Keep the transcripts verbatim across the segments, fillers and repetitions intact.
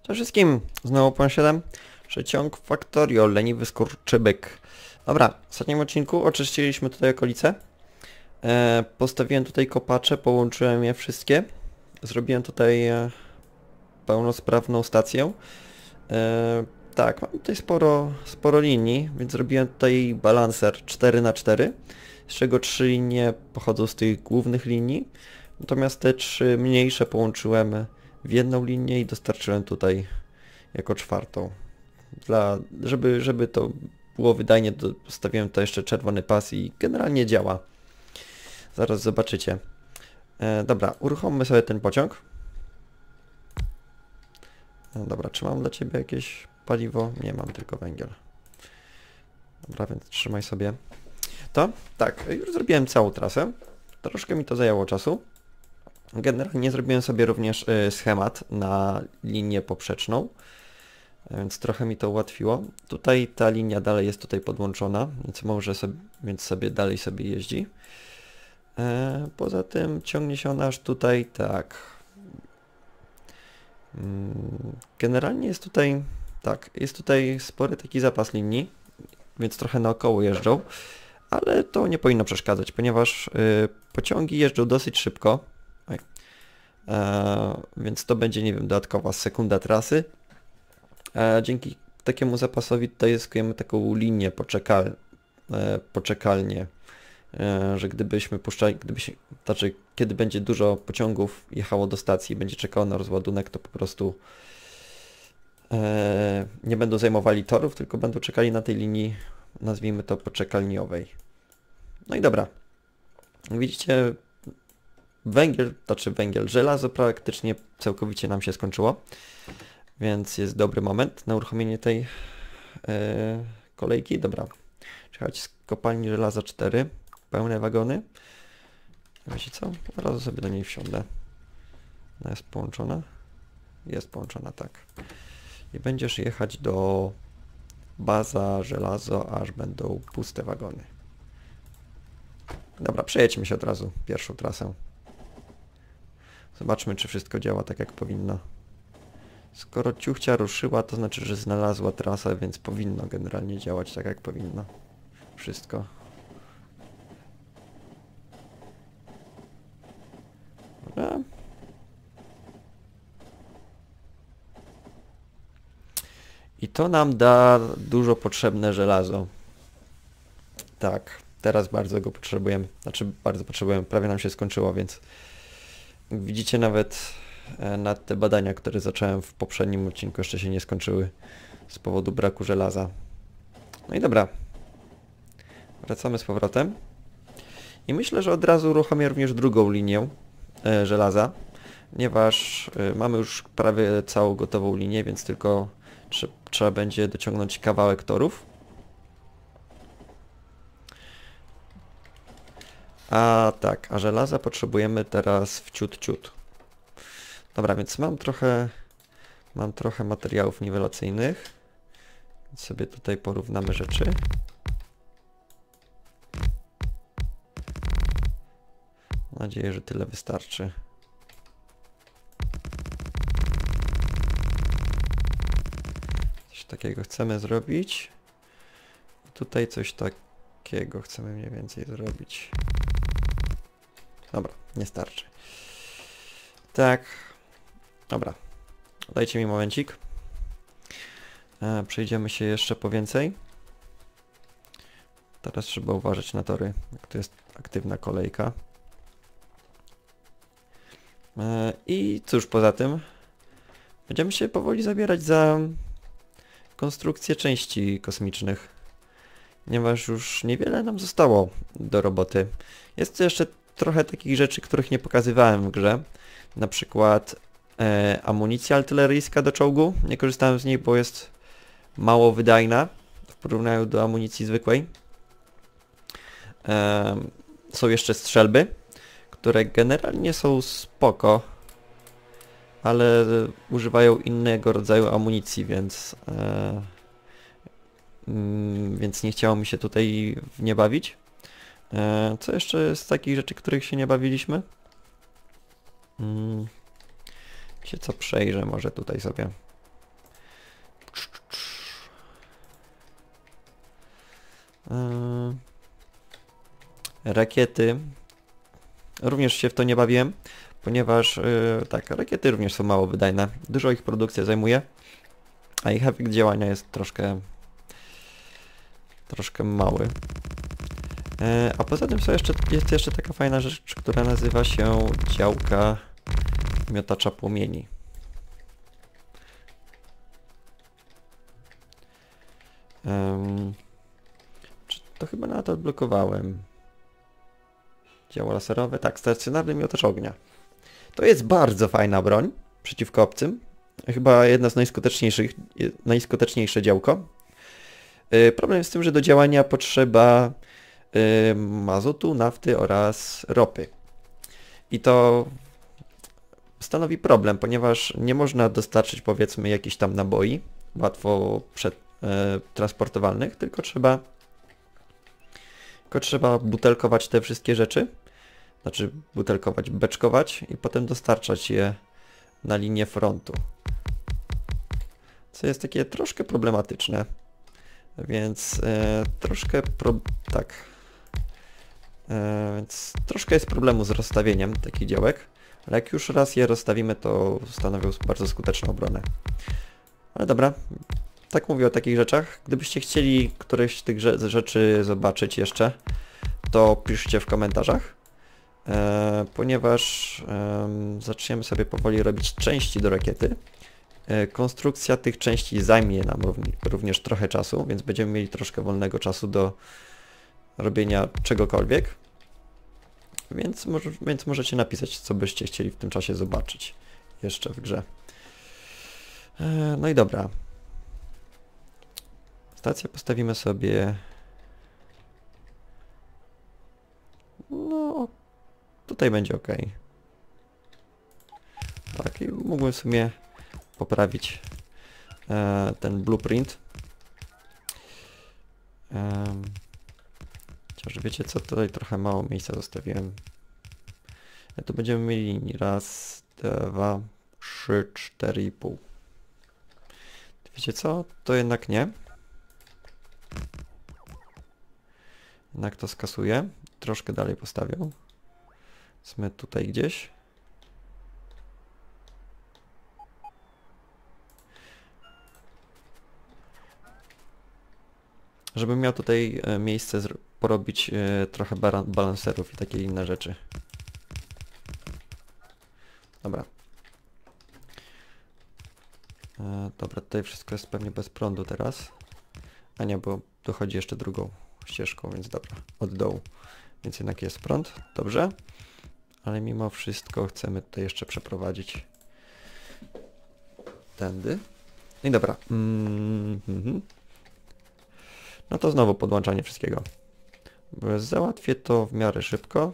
Cześć wszystkim, znowu pan siedem, przeciąg Factorio, leniwy skurczybyk. Dobra, w ostatnim odcinku oczyściliśmy tutaj okolice. E, postawiłem tutaj kopacze, połączyłem je wszystkie. Zrobiłem tutaj e, pełnosprawną stację. E, tak, mam tutaj sporo, sporo linii, więc zrobiłem tutaj balancer cztery na cztery, z czego trzy linie pochodzą z tych głównych linii. Natomiast te trzy mniejsze połączyłem w jedną linię i dostarczyłem tutaj jako czwartą. Dla, żeby, żeby to było wydajnie, dostawiłem to jeszcze czerwony pas i generalnie działa. Zaraz zobaczycie. E, dobra, uruchommy sobie ten pociąg. E, dobra, czy mam dla Ciebie jakieś paliwo? Nie mam, tylko węgiel. Dobra, więc trzymaj sobie. To? Tak, już zrobiłem całą trasę. Troszkę mi to zajęło czasu. Generalnie zrobiłem sobie również y, schemat na linię poprzeczną, więc trochę mi to ułatwiło. Tutaj ta linia dalej jest tutaj podłączona, więc może sobie, więc sobie dalej sobie jeździ. E, poza tym ciągnie się ona aż tutaj, tak. Mm, generalnie jest tutaj, tak, jest tutaj spory taki zapas linii, więc trochę naokoło jeżdżą, ale to nie powinno przeszkadzać, ponieważ y, pociągi jeżdżą dosyć szybko. Oj. E, więc to będzie, nie wiem, dodatkowa sekunda trasy. E, dzięki takiemu zapasowi tutaj zyskujemy taką linię poczekal, e, poczekalnię, e, że gdybyśmy puszczali, gdyby się, znaczy kiedy będzie dużo pociągów jechało do stacji i będzie czekało na rozładunek, to po prostu e, nie będą zajmowali torów, tylko będą czekali na tej linii, nazwijmy to poczekalniowej. No i dobra. Widzicie, węgiel, znaczy węgiel, żelazo praktycznie całkowicie nam się skończyło, więc jest dobry moment na uruchomienie tej yy, kolejki. Dobra, czekać z kopalni żelaza cztery, pełne wagony. Wiecie co? Od razu sobie do niej wsiądę. Ona jest połączona? Jest połączona, tak. I będziesz jechać do baza żelazo, aż będą puste wagony. Dobra, przejedźmy się od razu pierwszą trasę. Zobaczmy, czy wszystko działa tak, jak powinno. Skoro ciuchcia ruszyła, to znaczy, że znalazła trasę, więc powinno generalnie działać tak, jak powinno. Wszystko. Dobra. I to nam da dużo potrzebne żelazo. Tak, teraz bardzo go potrzebujemy. Znaczy, bardzo potrzebujemy, prawie nam się skończyło, więc widzicie, nawet na te badania, które zacząłem w poprzednim odcinku, jeszcze się nie skończyły z powodu braku żelaza. No i dobra. Wracamy z powrotem. I myślę, że od razu uruchomię również drugą linię e, żelaza, ponieważ e, mamy już prawie całą gotową linię, więc tylko trze trzeba będzie dociągnąć kawałek torów. A tak, a żelaza potrzebujemy teraz w ciut ciut. Dobra, więc mam trochę, mam trochę materiałów niwelacyjnych. Więc sobie tutaj porównamy rzeczy. Mam nadzieję, że tyle wystarczy. Coś takiego chcemy zrobić. I tutaj coś takiego chcemy mniej więcej zrobić. Dobra, nie starczy. Tak. Dobra. Dajcie mi momencik. E, przejdziemy się jeszcze po więcej. Teraz trzeba uważać na tory, jak to jest aktywna kolejka. E, I cóż, poza tym będziemy się powoli zabierać za konstrukcję części kosmicznych, ponieważ już niewiele nam zostało do roboty. Jest jeszcze trochę takich rzeczy, których nie pokazywałem w grze. Na przykład e, amunicja artyleryjska do czołgu. Nie korzystałem z niej, bo jest mało wydajna w porównaniu do amunicji zwykłej. E, są jeszcze strzelby, które generalnie są spoko, ale używają innego rodzaju amunicji, więc e, mm, więc nie chciało mi się tutaj w nie bawić. E, co jeszcze z takich rzeczy, których się nie bawiliśmy? Hmm. Się co przejrzę może tutaj sobie. Yy, rakiety. Również się w to nie bawiłem, ponieważ yy, tak, rakiety również są mało wydajne. Dużo ich produkcja zajmuje, a ich efekt działania jest troszkę troszkę mały. Yy, a poza tym są jeszcze, jest jeszcze taka fajna rzecz, która nazywa się działka miotacza płomieni. Um, czy to chyba na to odblokowałem? Działo laserowe, tak, stacjonarny miotacz ognia. To jest bardzo fajna broń przeciwko obcym. Chyba jedna z najskuteczniejszych, najskuteczniejsze działko. Yy, problem jest z tym, że do działania potrzeba yy, mazotu, nafty oraz ropy. I to stanowi problem, ponieważ nie można dostarczyć, powiedzmy, jakichś tam naboi łatwo przed, e, transportowalnych, tylko trzeba tylko trzeba butelkować te wszystkie rzeczy, znaczy butelkować, beczkować i potem dostarczać je na linię frontu. Co jest takie troszkę problematyczne, więc e, troszkę pro, tak, e, więc troszkę jest problemu z rozstawieniem takich działek. Ale jak już raz je rozstawimy, to stanowią bardzo skuteczną obronę. Ale dobra, tak mówię o takich rzeczach. Gdybyście chcieli któreś z tych rzeczy zobaczyć jeszcze, to piszcie w komentarzach, e, ponieważ e, zaczniemy sobie powoli robić części do rakiety. E, konstrukcja tych części zajmie nam również trochę czasu, więc będziemy mieli troszkę wolnego czasu do robienia czegokolwiek. Więc, może, więc możecie napisać, co byście chcieli w tym czasie zobaczyć jeszcze w grze. E, no i dobra. Stację postawimy sobie... No, tutaj będzie ok. Tak, i mógłbym w sumie poprawić e, ten blueprint. E, chociaż wiecie co, tutaj trochę mało miejsca zostawiłem. Ja tu będziemy mieli raz, dwa, trzy, cztery i pół. Wiecie co? To jednak nie. Jednak to skasuję. Troszkę dalej postawię. Jsme tutaj gdzieś. Żebym miał tutaj e, miejsce porobić e, trochę balancerów i takie inne rzeczy. Dobra. E, dobra, tutaj wszystko jest pewnie bez prądu teraz. A nie, bo dochodzi jeszcze drugą ścieżką, więc dobra, od dołu. Więc jednak jest prąd, dobrze. Ale mimo wszystko chcemy tutaj jeszcze przeprowadzić tędy. No i dobra. Mm -hmm. No to znowu podłączanie wszystkiego. Załatwię to w miarę szybko.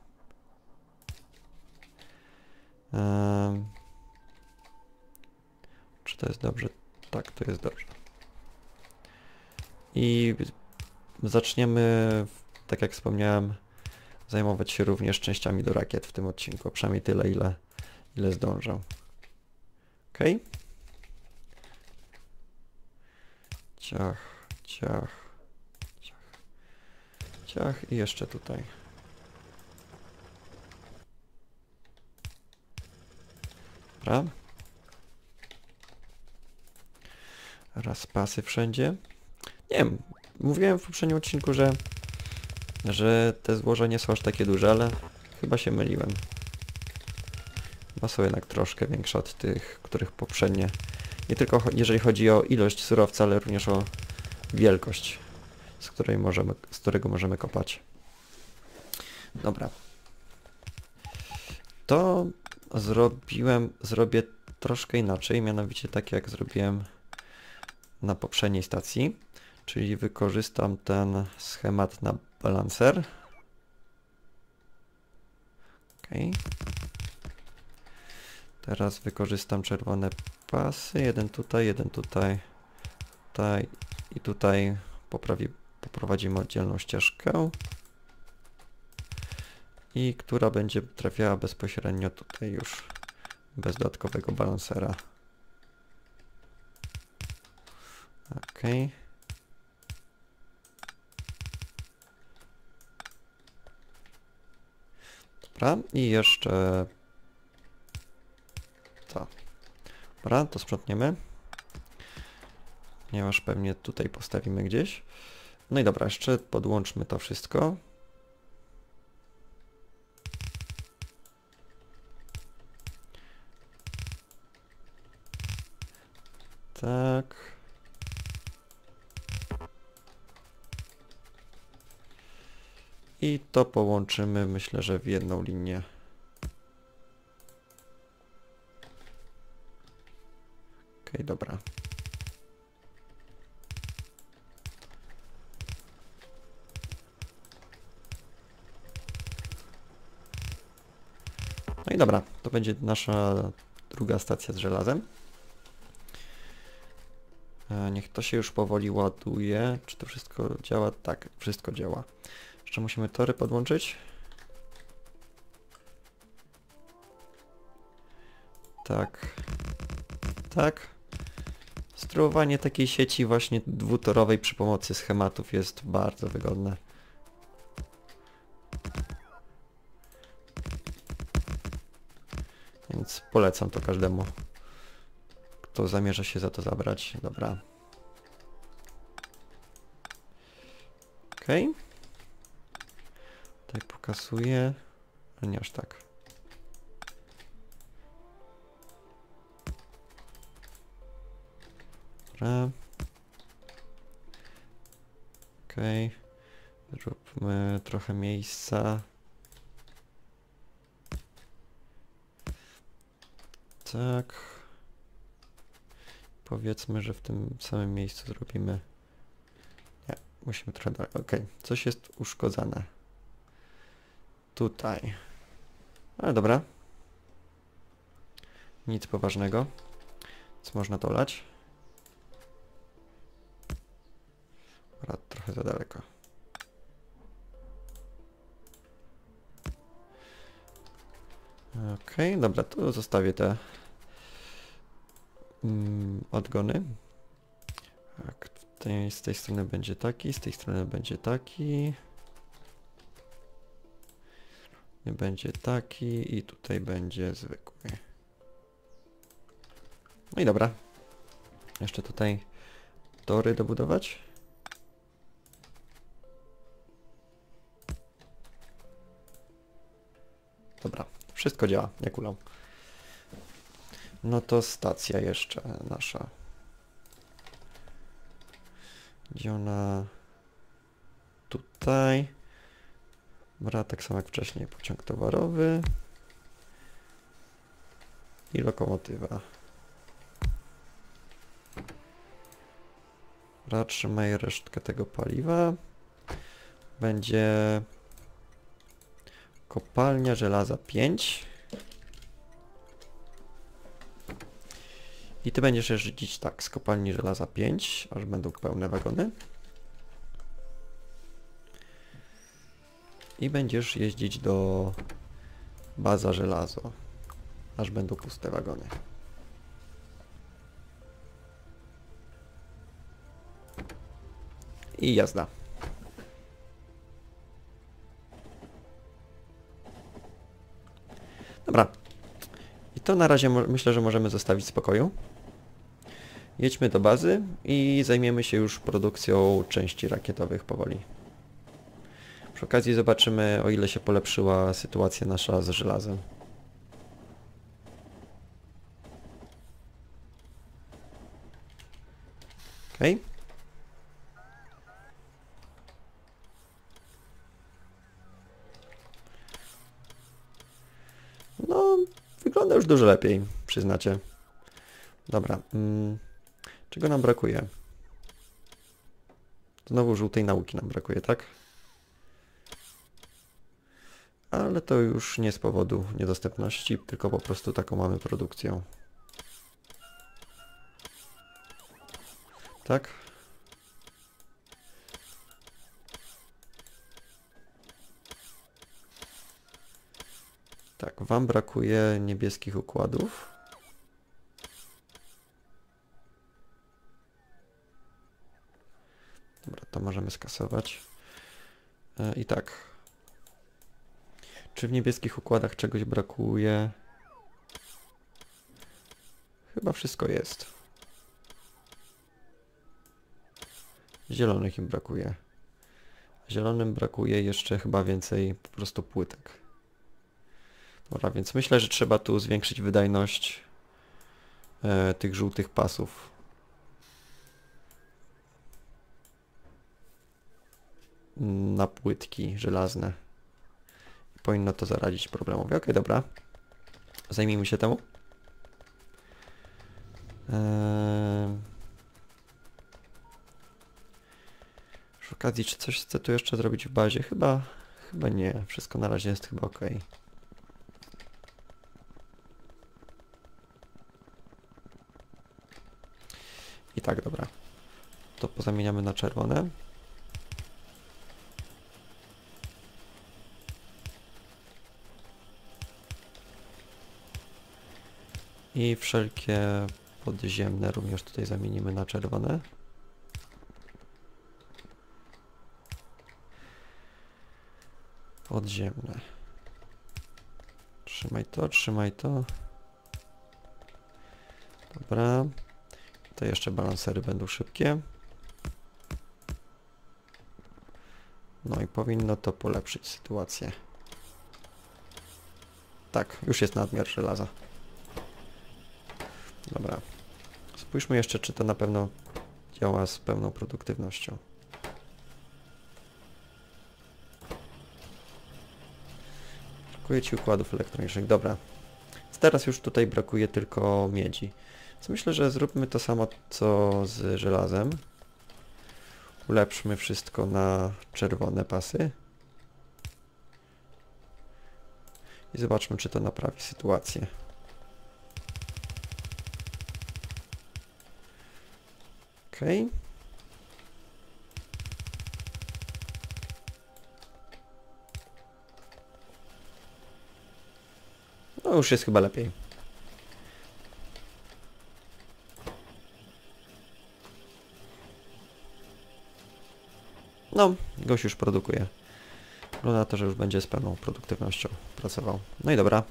Um, czy to jest dobrze? Tak, to jest dobrze. I zaczniemy, tak jak wspomniałem, zajmować się również częściami do rakiet w tym odcinku. Przynajmniej tyle, ile, ile zdążę. Ok. Ciach, ciach, ciach, ciach i jeszcze tutaj. Dobra. Raz pasy wszędzie. Nie wiem, mówiłem w poprzednim odcinku, że, że te złoża nie są aż takie duże, ale chyba się myliłem. Chyba są jednak troszkę większe od tych, których poprzednie. Nie tylko jeżeli chodzi o ilość surowca, ale również o wielkość, z której możemy, z którego możemy kopać. Dobra. To zrobiłem, zrobię troszkę inaczej, mianowicie tak jak zrobiłem na poprzedniej stacji, czyli wykorzystam ten schemat na balancer. Ok. Teraz wykorzystam czerwone pasy, jeden tutaj, jeden tutaj, tutaj i tutaj poprawi, poprowadzimy oddzielną ścieżkę i która będzie trafiała bezpośrednio tutaj już bez dodatkowego balansera. Ok. Dobra, i jeszcze to. Dobra, to sprzątniemy. Ponieważ pewnie tutaj postawimy gdzieś. No i dobra, jeszcze podłączmy to wszystko. Tak. I to połączymy, myślę, że w jedną linię. Okej, dobra. No i dobra, to będzie nasza druga stacja z żelazem. Niech to się już powoli ładuje. Czy to wszystko działa? Tak, wszystko działa. Jeszcze musimy tory podłączyć. Tak. Tak. Sterowanie takiej sieci właśnie dwutorowej przy pomocy schematów jest bardzo wygodne. Więc polecam to każdemu, kto zamierza się za to zabrać. Dobra. Ok. Tutaj pokasuję, ale nie aż tak. Dobra. Ok. Zróbmy trochę miejsca. Tak. Powiedzmy, że w tym samym miejscu zrobimy... Nie, musimy trochę dalej. Ok, coś jest uszkodzone. Tutaj. Ale dobra. Nic poważnego. Więc można to lać. Dobra, trochę za daleko. Ok, dobra, tu zostawię te mm, odgony. Tak, tutaj z tej strony będzie taki, z tej strony będzie taki. Będzie taki i tutaj będzie zwykły. No i dobra. Jeszcze tutaj tory dobudować. Dobra, wszystko działa jak ulał. No to stacja jeszcze nasza. Gdzie ona? Tutaj. Dobra, tak samo jak wcześniej pociąg towarowy. I lokomotywa. Dobra, trzymaj resztkę tego paliwa. Będzie kopalnia żelaza pięć. I ty będziesz jeździć tak z kopalni żelaza pięć, aż będą pełne wagony. I będziesz jeździć do baza żelazo, aż będą puste wagony. I jazda. Dobra. I to na razie myślę, że możemy zostawić w spokoju. Jedźmy do bazy i zajmiemy się już produkcją części rakietowych powoli. Przy okazji zobaczymy, o ile się polepszyła sytuacja nasza z żelazem. Okej. Okay. No, wygląda już dużo lepiej, przyznacie. Dobra. Hmm. Czego nam brakuje? Znowu żółtej nauki nam brakuje, tak? Ale to już nie z powodu niedostępności, tylko po prostu taką mamy produkcję. Tak? Tak, wam brakuje niebieskich układów. Dobra, to możemy skasować. I tak. Czy w niebieskich układach czegoś brakuje? Chyba wszystko jest. Zielonych im brakuje. Zielonym brakuje jeszcze chyba więcej po prostu płytek. Dobra, więc myślę, że trzeba tu zwiększyć wydajność e, tych żółtych pasów. Na płytki żelazne. Powinno to zaradzić problemowi. Okej, dobra. Zajmijmy się temu. Eee... Przy okazji, czy coś chcę tu jeszcze zrobić w bazie? Chyba, chyba nie. Wszystko na razie jest chyba ok. I tak, dobra. To pozamieniamy na czerwone. I wszelkie podziemne również tutaj zamienimy na czerwone. Podziemne. Trzymaj to, trzymaj to. Dobra. To jeszcze balansery będą szybkie. No i powinno to polepszyć sytuację. Tak, już jest nadmiar żelaza. Dobra. Spójrzmy jeszcze, czy to na pewno działa z pełną produktywnością. Brakuje ci układów elektronicznych. Dobra. Teraz już tutaj brakuje tylko miedzi. Więc myślę, że zróbmy to samo, co z żelazem. Ulepszmy wszystko na czerwone pasy. I zobaczmy, czy to naprawi sytuację. Okej. Okay. No już jest chyba lepiej. No, gość już produkuje. Wygląda na to, że już będzie z pełną produktywnością pracował. No i dobra.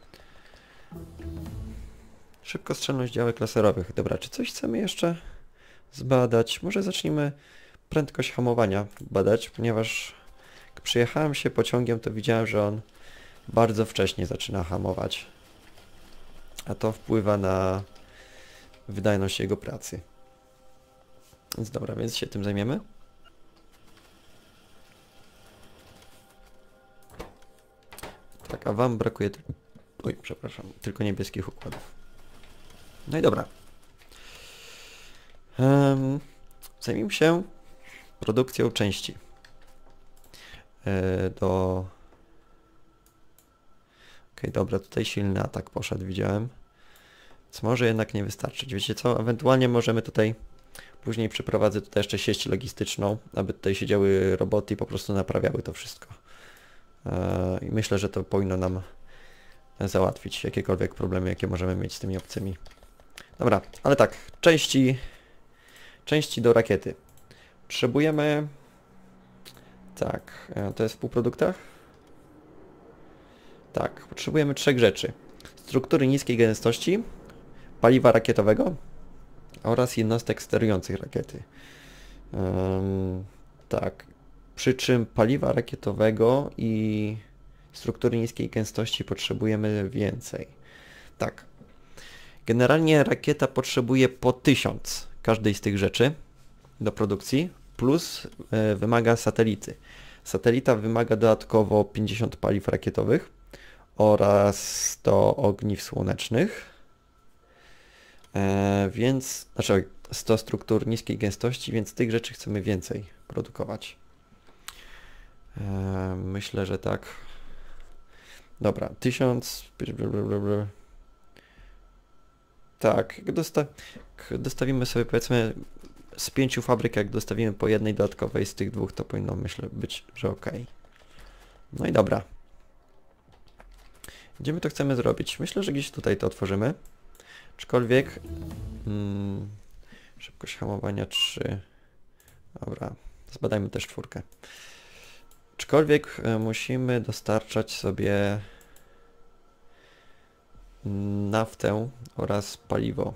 Szybkostrzelność działek laserowych. Dobra, czy coś chcemy jeszcze zbadać? Może zacznijmy prędkość hamowania badać, ponieważ jak przyjechałem się pociągiem, to widziałem, że on bardzo wcześnie zaczyna hamować. A to wpływa na wydajność jego pracy. Więc dobra, więc się tym zajmiemy. Tak, a wam brakuje... Oj, przepraszam, tylko niebieskich układów. No i dobra. Um, zajmijmy się produkcją części. Yy, do... Okej, okay, dobra, tutaj silny atak poszedł, widziałem. Więc może jednak nie wystarczyć. Wiecie co, ewentualnie możemy tutaj... Później przeprowadzę tutaj jeszcze sieć logistyczną, aby tutaj siedziały roboty i po prostu naprawiały to wszystko. I myślę, że to powinno nam załatwić jakiekolwiek problemy, jakie możemy mieć z tymi obcymi. Dobra, ale tak, części, części do rakiety. Potrzebujemy... Tak, to jest w półproduktach? Tak, potrzebujemy trzech rzeczy. Struktury niskiej gęstości, paliwa rakietowego oraz jednostek sterujących rakiety. Um, tak. Przy czym paliwa rakietowego i struktury niskiej gęstości potrzebujemy więcej. Tak. Generalnie rakieta potrzebuje po tysiąc każdej z tych rzeczy do produkcji, plus y, wymaga satelity. Satelita wymaga dodatkowo pięćdziesiąt paliw rakietowych oraz sto ogniw słonecznych. E, więc, znaczy sto struktur niskiej gęstości, więc tych rzeczy chcemy więcej produkować. E, myślę, że tak. Dobra, tysiąc. Tak, jak, dosta jak dostawimy sobie, powiedzmy, z pięciu fabryk, jak dostawimy po jednej dodatkowej z tych dwóch, to powinno, myślę, być, że ok. No i dobra. Gdzie my to chcemy zrobić? Myślę, że gdzieś tutaj to otworzymy. Aczkolwiek... Hmm, szybkość hamowania trzy. Dobra, zbadajmy też czwórkę. Aczkolwiek e, musimy dostarczać sobie naftę oraz paliwo.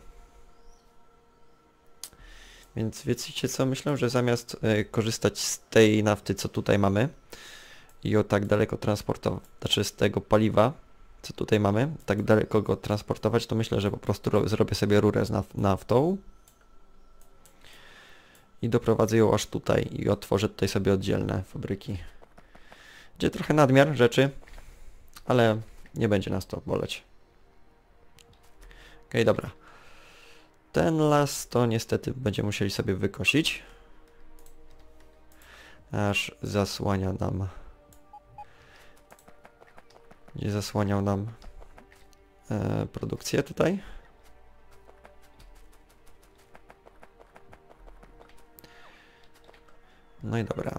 Więc wiecie co, myślę, że zamiast y, korzystać z tej nafty, co tutaj mamy i ją tak daleko transportować, znaczy z tego paliwa, co tutaj mamy, tak daleko go transportować, to myślę, że po prostu zrobię sobie rurę z naf naftą i doprowadzę ją aż tutaj i otworzę tutaj sobie oddzielne fabryki. Będzie trochę nadmiar rzeczy, ale nie będzie nas to boleć. Okej, dobra. Ten las to niestety będziemy musieli sobie wykosić. Aż zasłania nam... Będzie zasłaniał nam e, produkcję tutaj. No i dobra.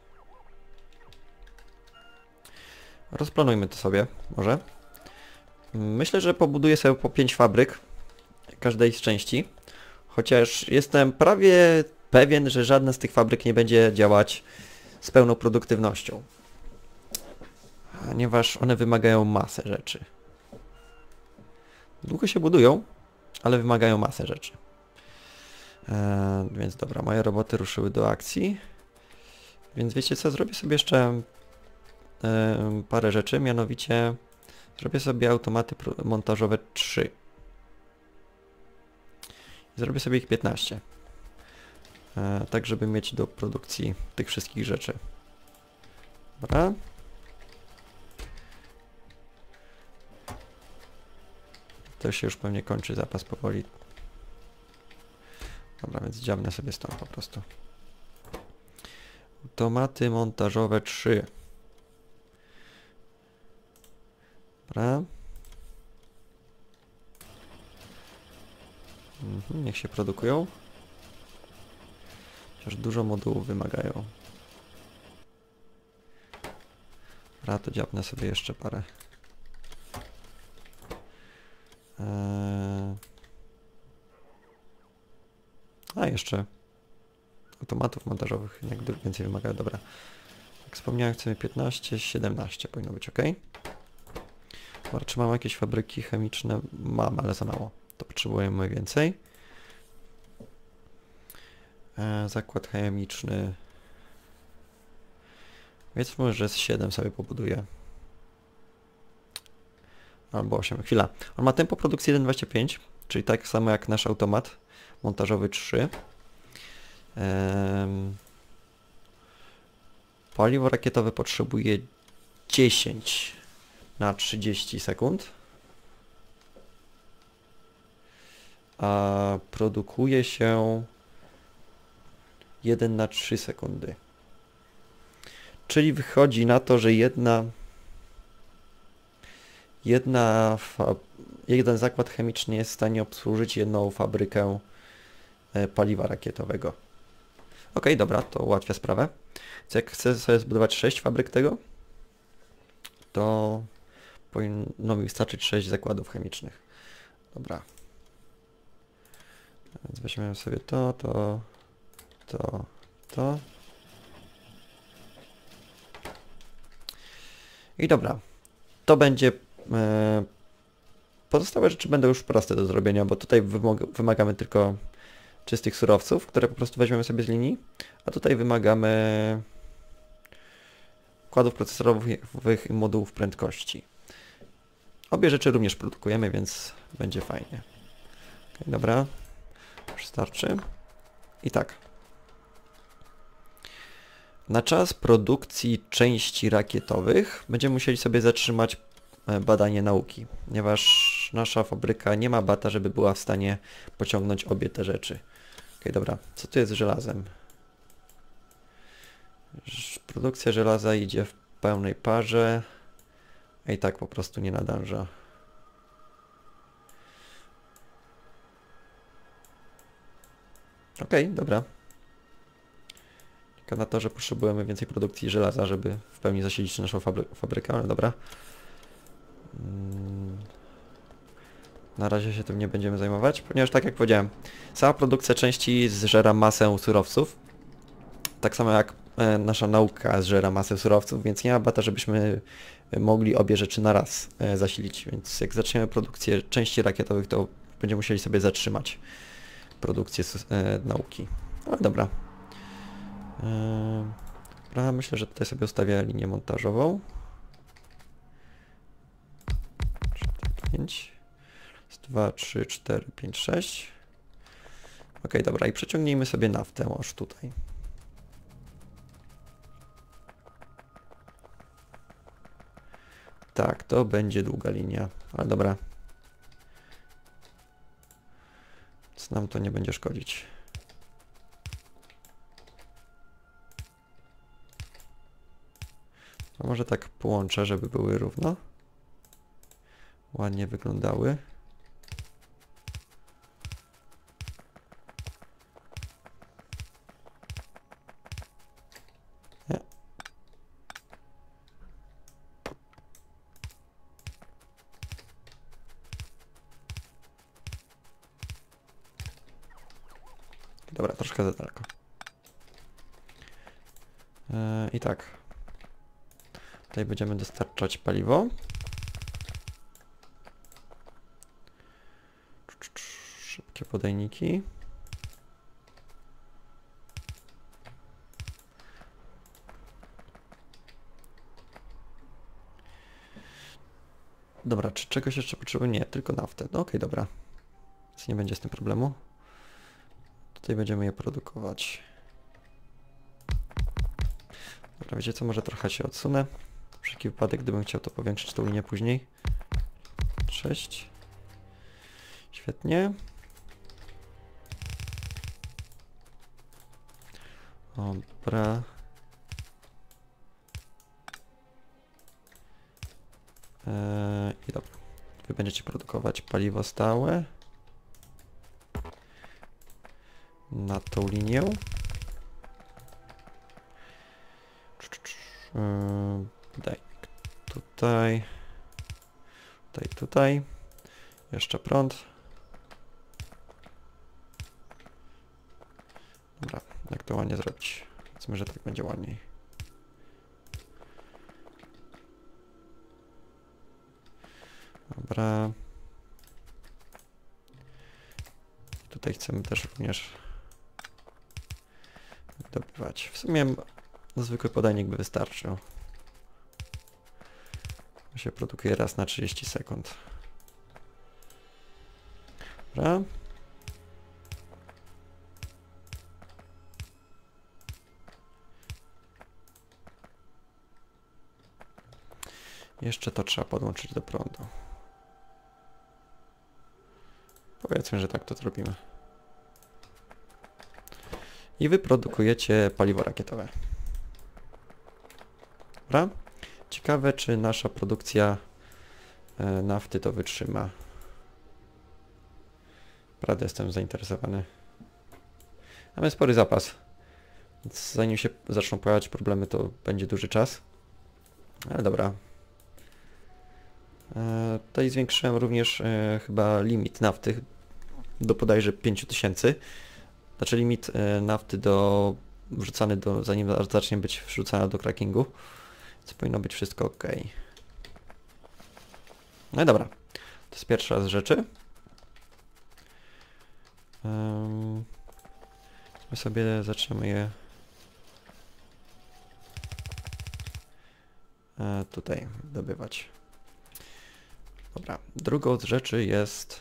Rozplanujmy to sobie, może. Myślę, że pobuduję sobie po pięć fabryk każdej z części. Chociaż jestem prawie pewien, że żadna z tych fabryk nie będzie działać z pełną produktywnością. Ponieważ one wymagają masę rzeczy. Długo się budują, ale wymagają masę rzeczy. Eee, więc dobra, moje roboty ruszyły do akcji. Więc wiecie co, zrobię sobie jeszcze e, parę rzeczy, mianowicie zrobię sobie automaty montażowe trzy. I zrobię sobie ich piętnaście. E, tak, żeby mieć do produkcji tych wszystkich rzeczy. Dobra. To się już pewnie kończy zapas powoli. Dobra, więc dziabnę sobie stąd po prostu. Automaty montażowe trzy. Dobra. Mhm, niech się produkują. Chociaż dużo modułów wymagają. Dobra, to dziabnę sobie jeszcze parę. Eee... A, jeszcze automatów montażowych jak więcej wymagają. Dobra. Jak wspomniałem, chcemy piętnaście, siedemnaście powinno być ok. Dobra, czy mam jakieś fabryki chemiczne? Mam, ale za mało. To potrzebujemy więcej. E, zakład chemiczny. Więc może, że z siedem sobie pobuduję. Albo osiem. Chwila. On ma tempo produkcji jeden przecinek dwadzieścia pięć, czyli tak samo jak nasz automat montażowy trzy. Ehm, paliwo rakietowe potrzebuje dziesięć na trzydzieści sekund. A produkuje się jeden na trzy sekundy. Czyli wychodzi na to, że jedna jedna jeden zakład chemiczny jest w stanie obsłużyć jedną fabrykę e, paliwa rakietowego. Ok, dobra, to ułatwia sprawę. Więc jak chcę sobie zbudować sześć fabryk tego, to powinno mi wystarczyć sześć zakładów chemicznych. Dobra. Więc weźmiemy sobie to, to, to, to. I dobra. To będzie... E, pozostałe rzeczy będą już proste do zrobienia, bo tutaj wymagamy tylko czystych surowców, które po prostu weźmiemy sobie z linii, a tutaj wymagamy układów procesorowych i modułów prędkości. Obie rzeczy również produkujemy, więc będzie fajnie. Okay, dobra. Wystarczy. I tak. Na czas produkcji części rakietowych będziemy musieli sobie zatrzymać badanie nauki, ponieważ nasza fabryka nie ma bata, żeby była w stanie pociągnąć obie te rzeczy. Ok, dobra. Co tu jest z żelazem? Produkcja żelaza idzie w pełnej parze, a i tak po prostu nie nadąża. Ok, dobra. Tylko na to, że potrzebujemy więcej produkcji żelaza, żeby w pełni zasilić naszą fabry fabrykę, ale dobra. Hmm. Na razie się tym nie będziemy zajmować, ponieważ tak jak powiedziałem, cała produkcja części zżera masę surowców. Tak samo jak e, nasza nauka zżera masę surowców, więc nie ma bata, żebyśmy mogli obie rzeczy na raz e, zasilić. Więc jak zaczniemy produkcję części rakietowych, to będziemy musieli sobie zatrzymać produkcję e, nauki. No dobra. E, dobra. Myślę, że tutaj sobie ustawię linię montażową. pięć, dwa, trzy, cztery, pięć, sześć. Ok, dobra, i przeciągnijmy sobie naftę aż tutaj. Tak, to będzie długa linia, ale dobra. Więc nam to nie będzie szkodzić. A może tak połączę, żeby były równo. Ładnie wyglądały. Nie. Dobra, troszkę za daleko. Yy, I tak. Tutaj będziemy dostarczać paliwo. Szybkie podajniki. Dobra, czy czegoś jeszcze potrzebuję? Nie, tylko naftę. No okej, okay, dobra. Więc nie będzie z tym problemu. Tutaj będziemy je produkować. Dobra, wiecie co, może trochę się odsunę. W wszelki wypadek, gdybym chciał to powiększyć tą linię później. sześć. Świetnie. Dobra. Eee, I dobra. Wy będziecie produkować paliwo stałe na tą linię. Eee, daj tutaj. Tutaj, tutaj. Jeszcze prąd. Dobra, jak to ładnie zrobić? Powiedzmy, że tak będzie ładniej. Dobra. Tutaj chcemy też również dobywać. W sumie zwykły podajnik by wystarczył. To się produkuje raz na trzydzieści sekund. Dobra. Jeszcze to trzeba podłączyć do prądu. Powiedzmy, że tak to zrobimy. I wyprodukujecie paliwo rakietowe. Dobra? Ciekawe, czy nasza produkcja e, nafty to wytrzyma. Naprawdę jestem zainteresowany. Mamy spory zapas. Więc zanim się zaczną pojawiać problemy, to będzie duży czas. Ale dobra. E, tutaj zwiększyłem również e, chyba limit nafty do bodajże pięć tysięcy. Znaczy limit e, nafty do wrzucany do, zanim zacznie być wrzucana do crackingu. Więc powinno być wszystko ok. No i dobra. To jest pierwsza z rzeczy. Um, my sobie zaczniemy je e, tutaj dobywać. Dobra. Drugą z rzeczy jest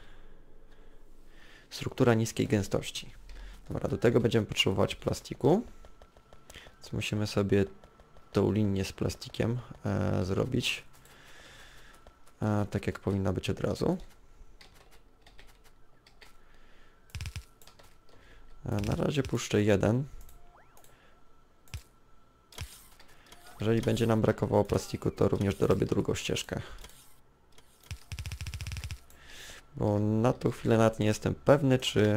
struktura niskiej gęstości. Dobra, do tego będziemy potrzebować plastiku. Więc musimy sobie tą linię z plastikiem e, zrobić. E, tak jak powinna być od razu. E, na razie puszczę jeden. Jeżeli będzie nam brakowało plastiku, to również dorobię drugą ścieżkę. Bo na tą chwilę nawet nie jestem pewny, czy...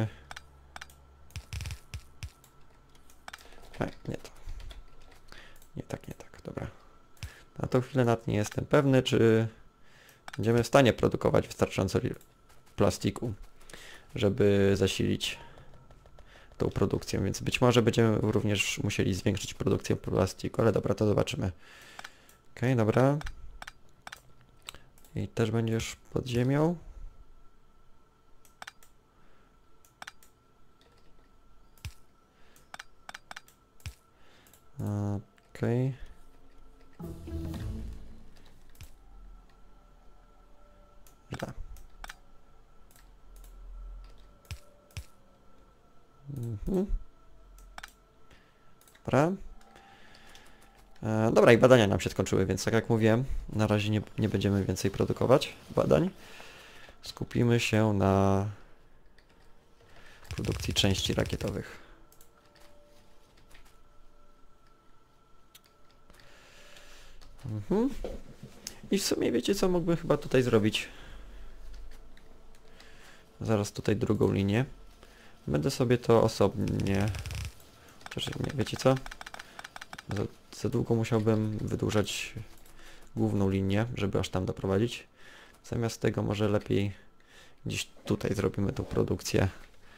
Nie, nie to. Nie tak, nie tak, dobra. Na tą chwilę nawet nie jestem pewny, czy będziemy w stanie produkować wystarczająco plastiku, żeby zasilić tą produkcję, więc być może będziemy również musieli zwiększyć produkcję plastiku, ale dobra, to zobaczymy. Okej, dobra. I też będziesz pod ziemią. Okej. Źle. Mhm. Dobra. E, dobra, i badania nam się skończyły, więc tak jak mówiłem, na razie nie, nie będziemy więcej produkować badań. Skupimy się na produkcji części rakietowych. Mhm. I w sumie wiecie co mógłbym chyba tutaj zrobić? Zaraz tutaj drugą linię. Będę sobie to osobnie... Chociaż nie, wiecie co? Za, za długo musiałbym wydłużać główną linię, żeby aż tam doprowadzić. Zamiast tego może lepiej gdzieś tutaj zrobimy tą produkcję.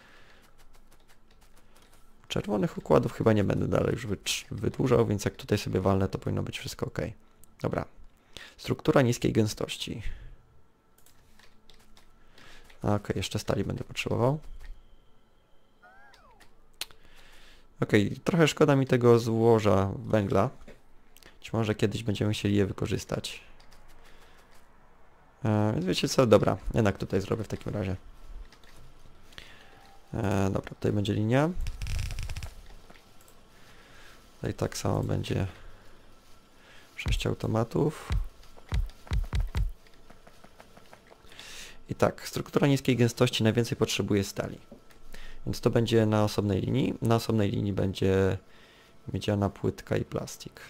Czerwonych układów chyba nie będę dalej już wydłużał, więc jak tutaj sobie walnę, to powinno być wszystko ok. Dobra. Struktura niskiej gęstości. Ok, jeszcze stali będę potrzebował. Ok, trochę szkoda mi tego złoża węgla. Być może kiedyś będziemy chcieli je wykorzystać. E, więc wiecie co? Dobra, jednak tutaj zrobię w takim razie. E, dobra, tutaj będzie linia. Tutaj tak samo będzie sześć automatów. I tak, struktura niskiej gęstości najwięcej potrzebuje stali. Więc to będzie na osobnej linii. Na osobnej linii będzie miedziana płytka i plastik.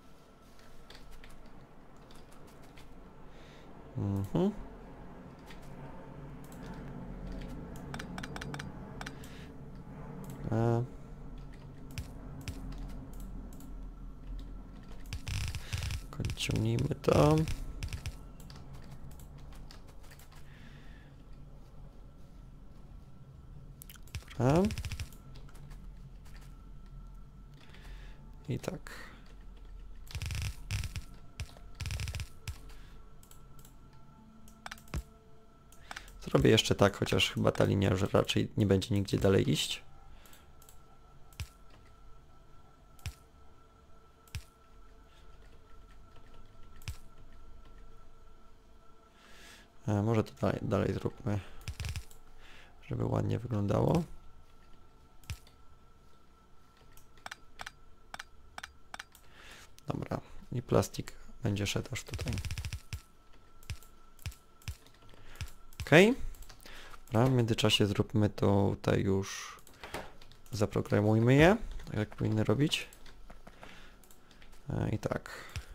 Mhm. A. Ciągnijmy to. Dobra. I tak. Zrobię jeszcze tak, chociaż chyba ta linia już raczej nie będzie nigdzie dalej iść. A może to dalej, dalej zróbmy, żeby ładnie wyglądało. Dobra, i plastik będzie szedł aż tutaj. Ok. Dobra, w międzyczasie zróbmy to tutaj już, zaprogramujmy je, tak jak powinny robić. E, I tak.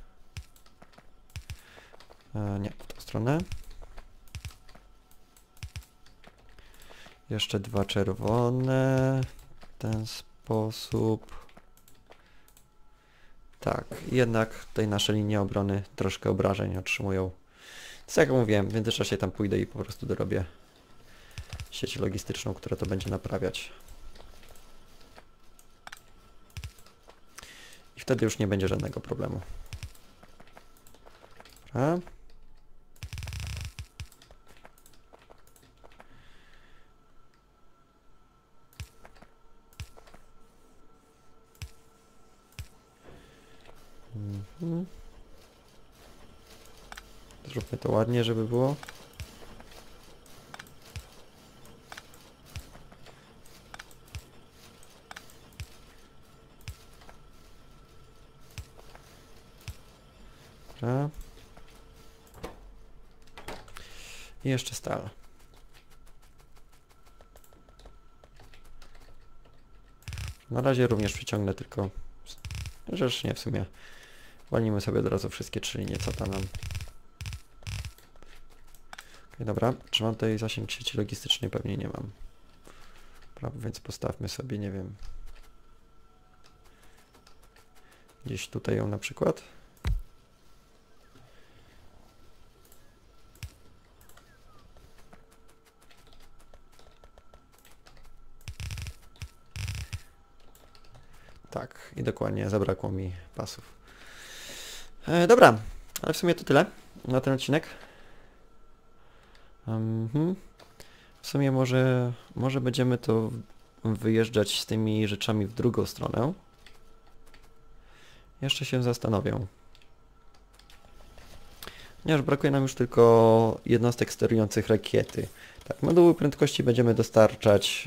E, nie, w tą stronę. Jeszcze dwa czerwone. W ten sposób. Tak, jednak tutaj nasze linie obrony troszkę obrażeń otrzymują. Więc jak mówiłem, w międzyczasie tam pójdę i po prostu dorobię sieć logistyczną, która to będzie naprawiać. I wtedy już nie będzie żadnego problemu. Dobra. Mhm. Zróbmy to ładnie, żeby było. Dobra. I jeszcze stal. Na razie również przyciągnę tylko... Rzecz nie, w sumie. Walnijmy sobie od razu wszystkie trzy linie, co tam nam. Okay, dobra, czy mam tutaj zasięg sieci logistycznej? Pewnie nie mam. Prawda, więc postawmy sobie, nie wiem, gdzieś tutaj ją na przykład. Tak, i dokładnie zabrakło mi pasów. E, dobra, ale w sumie to tyle na ten odcinek. Mhm. W sumie może, może będziemy to wyjeżdżać z tymi rzeczami w drugą stronę. Jeszcze się zastanowię. Ponieważ brakuje nam już tylko jednostek sterujących rakiety. Tak, moduły prędkości będziemy dostarczać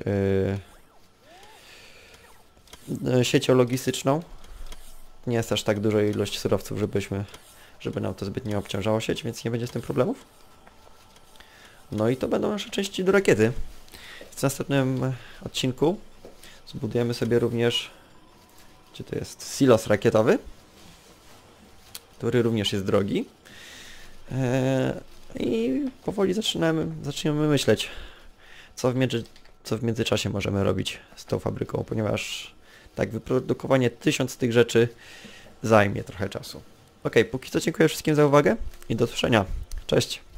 yy, siecią logistyczną. Nie jest aż tak duża ilość surowców, żebyśmy, żeby nam to zbytnio obciążało sieć, więc nie będzie z tym problemów. No i to będą nasze części do rakiety. W następnym odcinku zbudujemy sobie również, gdzie to jest, silos rakietowy, który również jest drogi. Eee, I powoli zaczynamy, zaczniemy myśleć, co w, między, co w międzyczasie możemy robić z tą fabryką, ponieważ tak, wyprodukowanie tysiąc tych rzeczy zajmie trochę czasu. Ok, póki co dziękuję wszystkim za uwagę i do usłyszenia. Cześć!